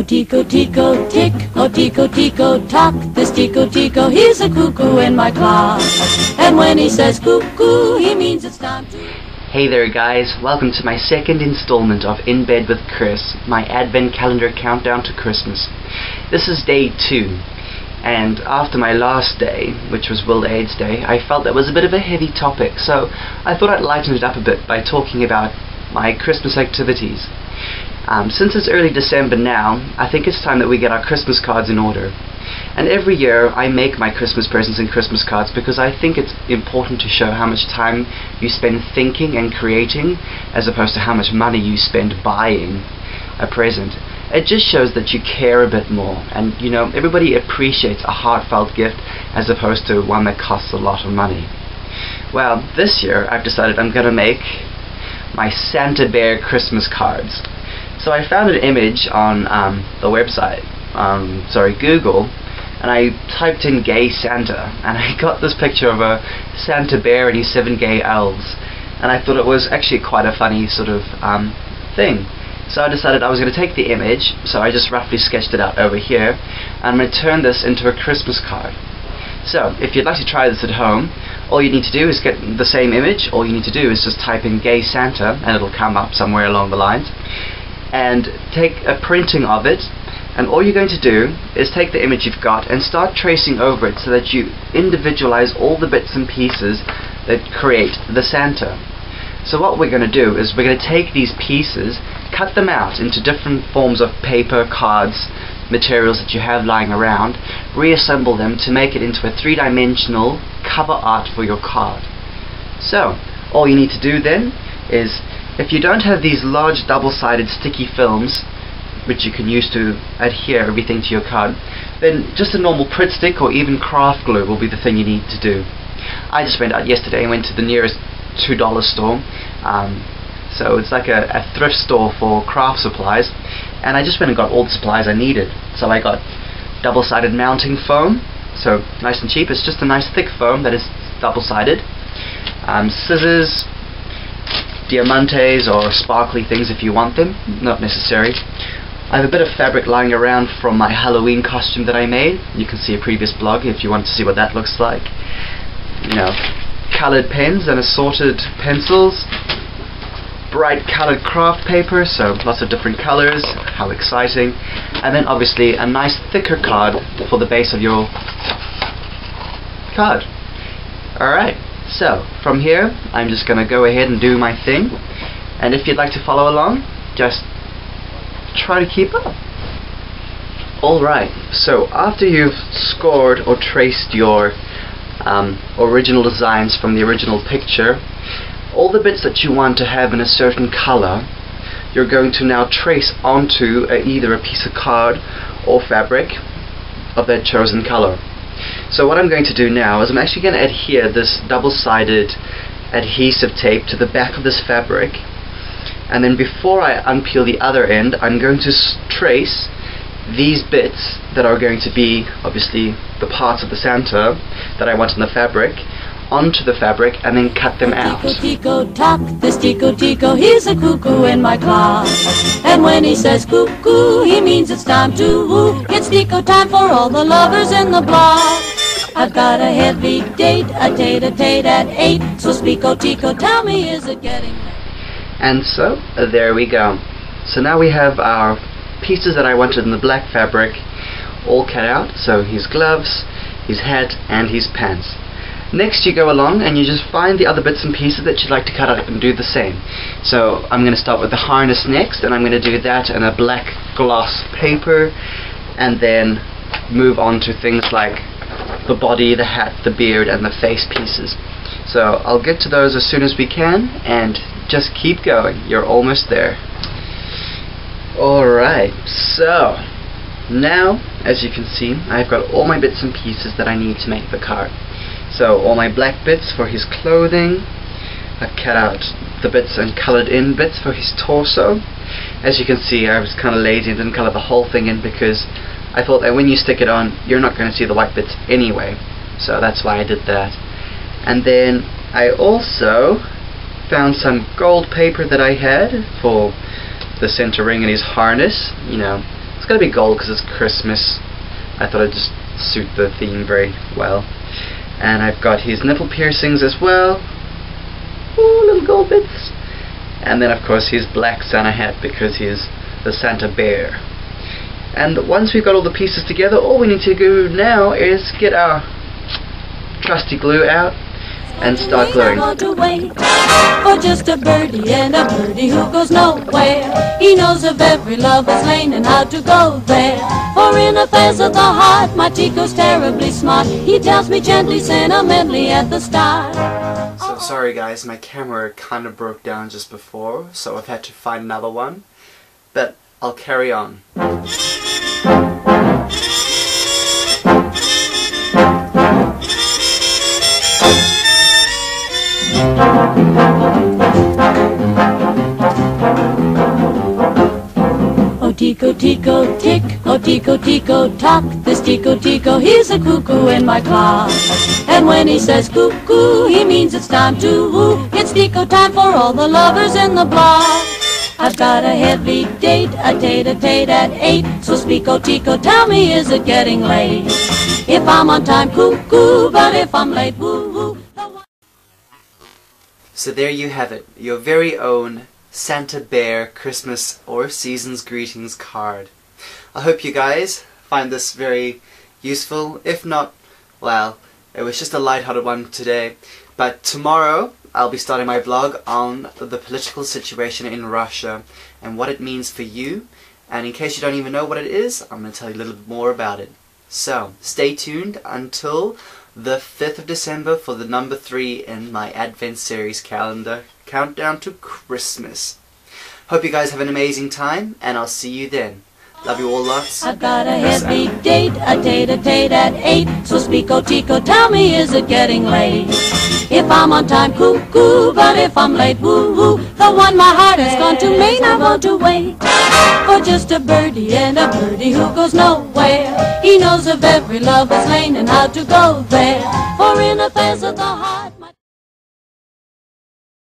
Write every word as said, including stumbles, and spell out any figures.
tico tico tick, oh tico tico tock. This tico tico, he's a cuckoo in my clock. And when he says cuckoo, he means it's time to... Hey there guys, welcome to my second installment of In Bed with Chris, my advent calendar countdown to Christmas. This is day two, and after my last day, which was World AIDS Day, I felt that was a bit of a heavy topic, so I thought I'd lighten it up a bit by talking about my Christmas activities. Um, since it's early December now, I think it's time that we get our Christmas cards in order. And every year I make my Christmas presents and Christmas cards because I think it's important to show how much time you spend thinking and creating as opposed to how much money you spend buying a present. It just shows that you care a bit more, and you know, everybody appreciates a heartfelt gift as opposed to one that costs a lot of money. Well, this year I've decided I'm going to make my Santa Bear Christmas cards. So I found an image on um, the website, um, sorry, Google, and I typed in gay Santa, and I got this picture of a Santa Bear and his seven gay elves, and I thought it was actually quite a funny sort of um, thing. So I decided I was going to take the image, so I just roughly sketched it out over here, and I'm going to turn this into a Christmas card. So, if you'd like to try this at home, all you need to do is get the same image. All you need to do is just type in gay Santa, and it'll come up somewhere along the lines, and take a printing of it, and all you're going to do is take the image you've got and start tracing over it so that you individualize all the bits and pieces that create the Santa. So what we're going to do is we're going to take these pieces, cut them out into different forms of paper, cards, materials that you have lying around, reassemble them to make it into a three-dimensional cover art for your card. So all you need to do then is, if you don't have these large double-sided sticky films which you can use to adhere everything to your card, then just a normal Pritt stick or even craft glue will be the thing you need to do. I just went out yesterday and went to the nearest two dollar store, um, so it's like a, a thrift store for craft supplies, and I just went and got all the supplies I needed. So I got double-sided mounting foam, so nice and cheap. It's just a nice thick foam that is double-sided, um, scissors, diamantes or sparkly things if you want them, not necessary. I have a bit of fabric lying around from my Halloween costume that I made. You can see a previous blog if you want to see what that looks like. You know, colored pens and assorted pencils, bright colored craft paper, so lots of different colors, how exciting, and then obviously a nice thicker card for the base of your card. Alright, so from here I'm just going to go ahead and do my thing, and if you'd like to follow along, just try to keep up. Alright, so after you've scored or traced your um, original designs from the original picture, all the bits that you want to have in a certain color, you're going to now trace onto a, either a piece of card or fabric of that chosen color. So what I'm going to do now is I'm actually going to adhere this double-sided adhesive tape to the back of this fabric, and then before I unpeel the other end, I'm going to trace these bits that are going to be obviously the parts of the Santa that I want in the fabric onto the fabric, and then cut them out. Tico tico tock, this tico tico, he's a cuckoo in my clock. And when he says cuckoo, he means it's time to woo. It's tico time for all the lovers in the block. I've got a heavy date, a tate-a-tate at eight. So speako tico, tell me, is it getting late? And so, uh, there we go. So now we have our pieces that I wanted in the black fabric all cut out. So his gloves, his hat, and his pants. Next you go along and you just find the other bits and pieces that you'd like to cut out and do the same. So I'm going to start with the harness next, and I'm going to do that in a black gloss paper, and then move on to things like the body, the hat, the beard, and the face pieces. So I'll get to those as soon as we can, and just keep going. You're almost there. Alright, so now as you can see, I've got all my bits and pieces that I need to make the card. So all my black bits for his clothing, I cut out the bits and colored in bits for his torso. As you can see, I was kind of lazy and didn't color the whole thing in because I thought that when you stick it on, you're not going to see the white bits anyway. So that's why I did that. And then I also found some gold paper that I had for the center ring and his harness. You know, it's going to be gold because it's Christmas. I thought it'd just suit the theme very well. And I've got his nipple piercings as well. Ooh, little gold bits. And then of course his black Santa hat because he is the Santa Bear. And once we've got all the pieces together, all we need to do now is get our trusty glue out and start gluing. For just a birdie and a birdie who goes nowhere. He knows of every lover's lane and how to go there. For in affairs of the heart, my Tico's terribly smart. He tells me gently, sentimentally at the start. So sorry guys, my camera kind of broke down just before, so I've had to find another one. But I'll carry on. Oh Tico, Tico, tick, oh Tico, Tico, tock. This Tico, Tico, he's a cuckoo in my clock. And when he says cuckoo, he means it's time to woo. It's Tico time for all the lovers in the block. I've got a heavy date, a date-a-date at eight. So speak, oh Tico, tell me, is it getting late? If I'm on time, cuckoo, but if I'm late, woo-woo. So there you have it, your very own Santa Bear Christmas or Season's Greetings card. I hope you guys find this very useful. If not, well, it was just a light-hearted one today. But tomorrow, I'll be starting my vlog on the political situation in Russia and what it means for you. And in case you don't even know what it is, I'm going to tell you a little bit more about it. So, stay tuned until the fifth of December for the number three in my Advent series calendar, Countdown to Christmas. Hope you guys have an amazing time, and I'll see you then. Love you all lots. I've got a heavy date, a date-a-date at eight. So speak, oh Tico, tell me, is it getting late? If I'm on time, cuckoo, but if I'm late, woo-woo. The one my heart has gone to Maine, I want to wait. For just a birdie and a birdie who goes nowhere. He knows of every lover's lane and how to go there. For in affairs of the heart